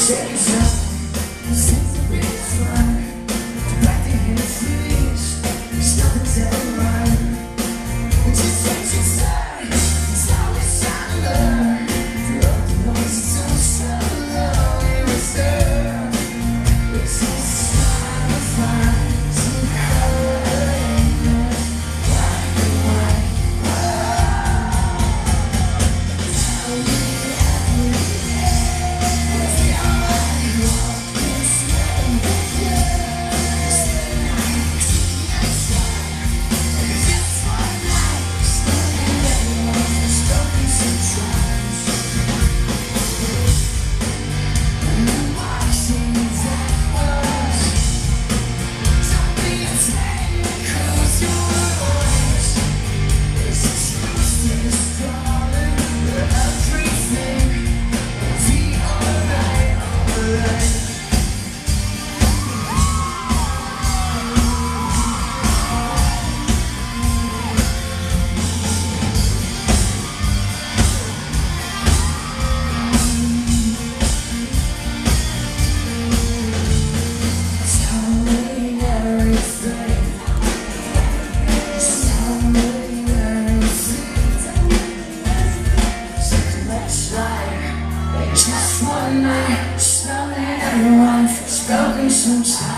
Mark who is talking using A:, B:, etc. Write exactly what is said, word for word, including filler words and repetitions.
A: Take it up, since the biggest one. Back to him, freeze. There's nothing to run. It just takes its time. It's always time to learn. Love the noise, it's so slow. It was there. It's just time to find some color in it. Black and white. Tell me every day. If you're ready, walk this way. Yes, that's right. Just one night, standing everyone, stroking sometimes. And I'm watching that us. Don't be afraid, close your eyes. This truth is calling for everything. Be alright, alright. Tell me everything. Tell me everything. Let's slide. Just one night, smelling everyone, spoken sometimes.